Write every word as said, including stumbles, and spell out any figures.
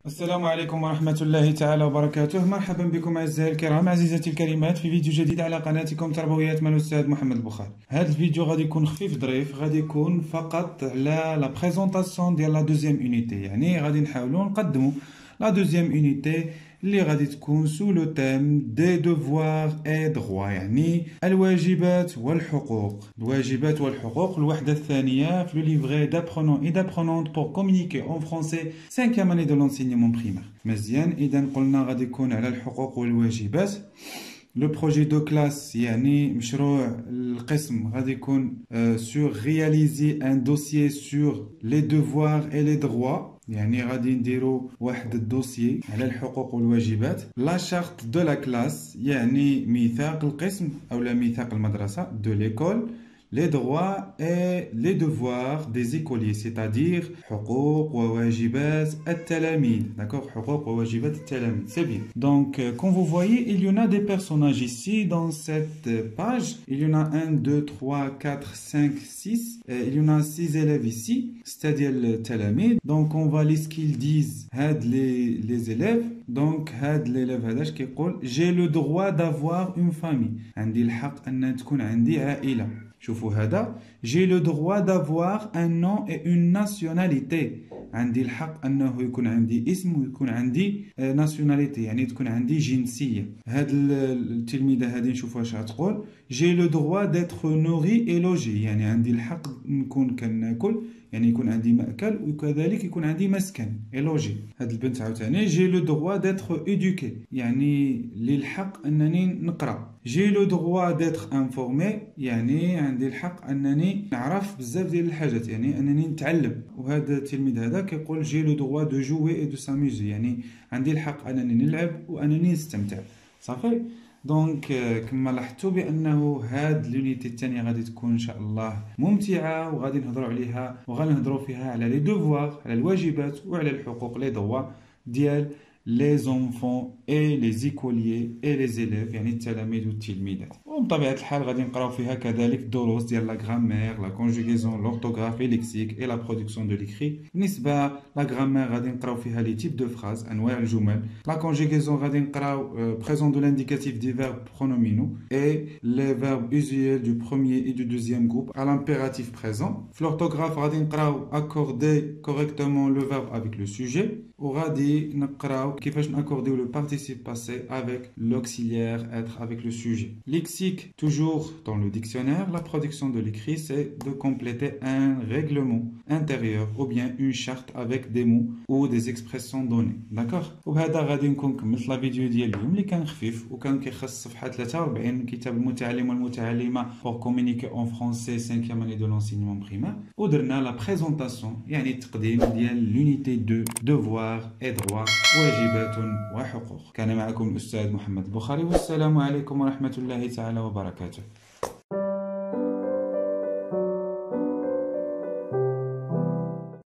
السلام عليكم ورحمة الله تعالى وبركاته. مرحبا بكم أعزائي الكرام، عزيزتي الكريمات، في فيديو جديد على قناتكم تربويات مع الأستاذ محمد البخاري. هذا الفيديو غادي يكون خفيف ظريف، غادي يكون فقط على لا بريزونطاسيون ديال لا دوزيام اونيتي، يعني غادي نحاولوا نقدموا لا دوزيام اونيتي اللي غادي تكون سو لو تيم دي دوفوار اي دروا، يعني الواجبات والحقوق. الواجبات والحقوق الوحده الثانيه في لو ليفغي دابرونون اي دابرونونت بور كومونيكي اون فرونسي سانكيام اني دو لونسينيمون بريمير. مزيان، اذا قلنا غادي يكون على الحقوق والواجبات. لو بروجي دو كلاس يعني مشروع القسم غادي يكون سور رياليزي ان دوسيي سور لي دوفوار اي لي دروا، يعني غادي نديرو واحد الدوسيي على الحقوق والواجبات. لا شارت دو لا كلاس يعني ميثاق القسم او لا ميثاق المدرسه دو ليكول. Les droits et les devoirs des écoliers, c'est-à-dire حقوق وواجبات التلاميذ. D'accord, حقوق وواجبات التلاميذ. C'est bien. Donc, euh, comme vous voyez, il y en a des personnages ici dans cette page. Il y en a un, deux, trois, quatre, cinq, six. Euh, il y en a six élèves ici, c'est-à-dire le تلاميذ. Donc, on va lire ce qu'ils disent. هاد les, les élèves. Donc, هاد l'élève هذاش كيقول j'ai le droit d'avoir une famille. عندي الحق أن تكون عندي عائلة. شوفوا هذا j'ai le droit d'avoir un nom et une nationalité. عندي الحق انه يكون عندي اسم ويكون عندي ناسيوناليتي، يعني تكون عندي جنسيه. هاد التلميذه هذه نشوفوا واش غتقول j'ai le droit d'être nourri et logé، يعني عندي الحق نكون كناكل، يعني يكون عندي مأكل وكذلك يكون عندي مسكن إيلوجي. هاد البنت عاوتاني j'ai le droit d'être éduqué، يعني للحق أنني نقرأ. j'ai le droit d'être informé، يعني عندي الحق أنني نعرف بزاف ديال الحاجات، يعني أنني نتعلم. وهذا التلميذ هذا كيقول j'ai le droit de jouer et de s'amuser، يعني عندي الحق أنني نلعب وأنني نستمتع. صافي. دونك كما لاحظتوا بانه هاد لونيتي الثانيه غادي تكون ان شاء الله ممتعه، وغادي نهضروا عليها وغادي نهضروا فيها على لي دوفوار، على الواجبات وعلى الحقوق لي دروا ديال les enfants et les écoliers et les élèves، يعني التلاميذ والتلميذات. وبطبيعه الحال غادي نقراو فيها كذلك دروس ديال لا غرامير، لا كونجوغيزون، لورتوغراف، ليكسيك اي لا برودكسيون دو ليكري. بالنسبه لا غرامير غادي نقراو فيها لي تيب دو فراز، انواع الجمل. لا كونجوغيزون غادي نقراو بريزون دو لانديكاتيف دي فيرب برونومينو et les verbes usuels du premier et du deuxième groupe à l'impératif présent. في l'orthographe غادي نقراو accorder correctement le verbe avec le sujet، وغادي نقراو كيفاش ناكورديو le participe passé avec l'auxiliaire être avec le sujet. Lexique, toujours dans le dictionnaire, la production de l'écrit c'est de compléter un règlement intérieur ou bien une charte avec des mots ou des expressions données. D'accord. وبهذا غادي نكون كملت لا فيديو ديال اليوم اللي كان خفيف وكان كيخص صفحه ثلاثة وأربعين من كتاب المتعلم والمتعلمه pour communiquer en français cinquième année de l'enseignement primaire. ودرنا لا بريزونطاسيون، يعني التقديم ديال لونيتي اثنين devoir et droit، واجبات وحقوق. كان معكم الأستاذ محمد البخاري، والسلام عليكم ورحمة الله تعالى وبركاته.